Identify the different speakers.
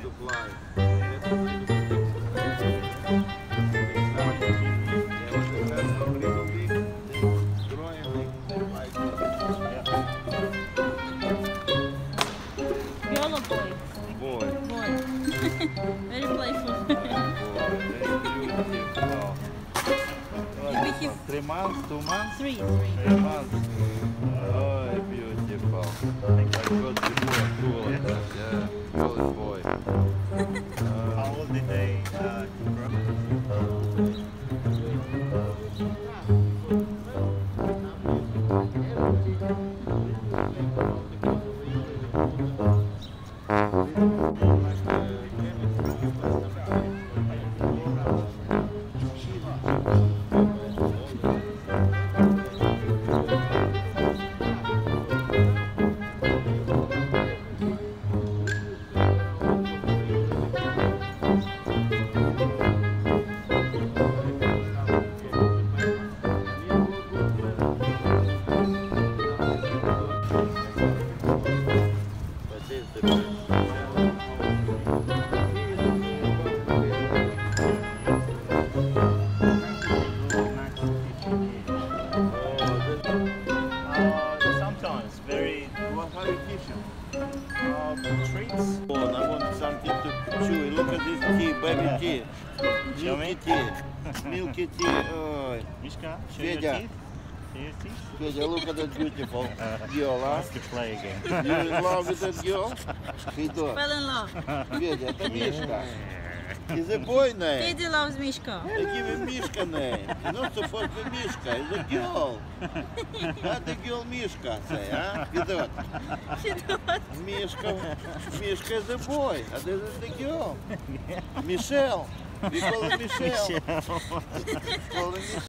Speaker 1: to fly.
Speaker 2: Girl or boy?
Speaker 1: Boy.
Speaker 2: Boy. Very playful.
Speaker 1: Beautiful. 3 months, 2 months?
Speaker 2: 3.
Speaker 1: 3 months. Oh, beautiful. I got before cool. Yeah, cool boy.
Speaker 3: How old did they grow? Sometimes very
Speaker 1: What are you teaching?
Speaker 3: treats.
Speaker 1: I want something to chew. Look at this tea, baby tea.
Speaker 3: Show
Speaker 1: Milky
Speaker 3: me.
Speaker 1: tea. Milky tea. Oh,
Speaker 3: Mishka, show your
Speaker 1: Fedya.
Speaker 3: teeth. Show your teeth.
Speaker 1: Fedya, look at that beautiful girl, huh?
Speaker 3: Wants to play again.
Speaker 1: You in love with that girl? Fedor,
Speaker 2: Fell in love.
Speaker 1: Fedya, это Мишка. Is a boy name.
Speaker 2: Teddy loves Mishka.
Speaker 1: They give him Mishka name. It's not supposed to be Mishka, it's a girl. What the girl Mishka say, huh? Fedor.
Speaker 2: She does.
Speaker 1: Mishka is a boy, and this is the girl. Michelle. We call her Michelle. Call her Michelle.